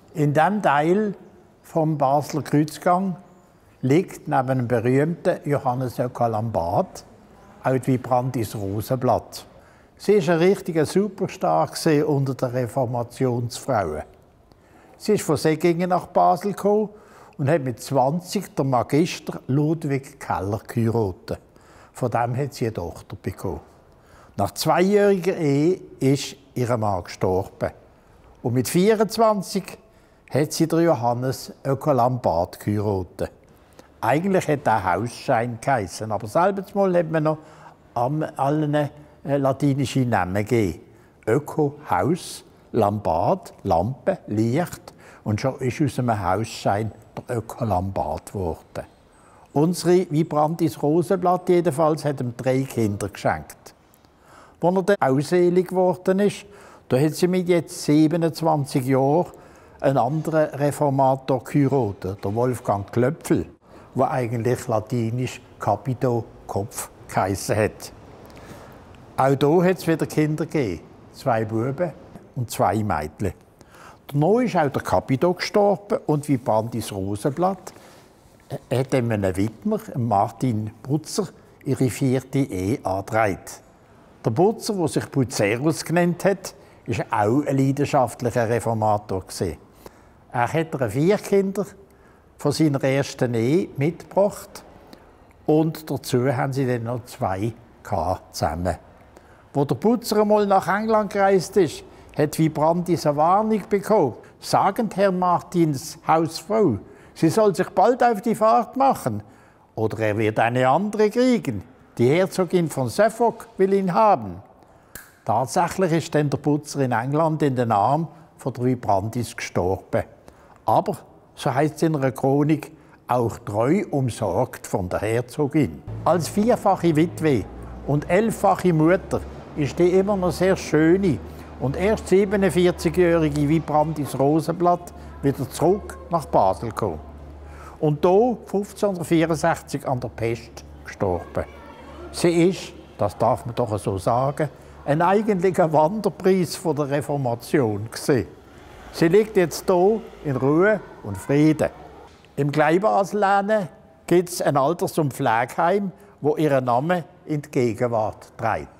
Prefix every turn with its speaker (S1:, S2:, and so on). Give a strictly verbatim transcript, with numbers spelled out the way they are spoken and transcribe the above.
S1: In diesem Teil vom Basler Kreuzgang liegt neben dem berühmten Johannes Oecker-Lambad auch die Vibrandis Rosenblatt. Sie war ein richtiger Superstar unter den Reformationsfrauen. Sie ist von Segingen nach Basel gekommen und hat mit zwanzig den Magister Ludwig Keller geheiratet. Von dem hat sie eine Tochter bekommen. Nach zweijähriger Ehe ist ihr Mann gestorben. Und mit vierundzwanzig hat sie den Johannes Oecker-Lambad geheiratet. Eigentlich hat er Hausschein geheissen, aber selbst mal hat man noch allen äh, latinische Namen gegeben. Öko, Haus, Lambad, Lampe, Licht. Und schon ist aus einem Hausschein der Oecker-Lambad geworden. Unsere Vibrandis Rosenblatt jedenfalls hat ihm drei Kinder geschenkt. Als er dann ausselig geworden ist, da hat sie mit jetzt siebenundzwanzig Jahren einen anderen Reformator geheiratet, der Wolfgang Klöpfel, der eigentlich latinisch Capito, Kopf, geheissen hat. Auch hier hat es wieder Kinder gegeben. Zwei Buben und zwei Mädchen. Danach ist auch der Capito gestorben und Vibrandis Rosenblatt hat einem Widmer, Martin Butzer, ihre vierte Ehe angetragen. Der Butzer, der sich Bucerus genannt hat, war auch ein leidenschaftlicher Reformator. Er hat vier Kinder von seiner ersten Ehe mitgebracht und dazu haben sie dann noch zwei zusammen. Als der Butzer einmal nach England gereist ist, hat Vibrandis eine Warnung bekommen. Sagend Herr Martins Hausfrau, sie soll sich bald auf die Fahrt machen, oder er wird eine andere kriegen. Die Herzogin von Suffolk will ihn haben. Tatsächlich ist dann der Butzer in England in den Armen von der Vibrandis gestorben. Aber, so heißt es in einer Chronik, auch treu umsorgt von der Herzogin. Als vierfache Witwe und elffache Mutter ist die immer noch sehr schöne und erst siebenundvierzigjährige Vibrandis Rosenblatt wieder zurück nach Basel gekommen. Und hier fünfzehnhundertvierundsechzig an der Pest gestorben. Sie ist, das darf man doch so sagen, ein eigentlicher Wanderpreis von der Reformation gewesen. Sie liegt jetzt hier in Ruhe und Frieden. Im Kleinbasel gibt es ein Alters- und Pflegeheim, wo ihren Namen in die Gegenwart trägt.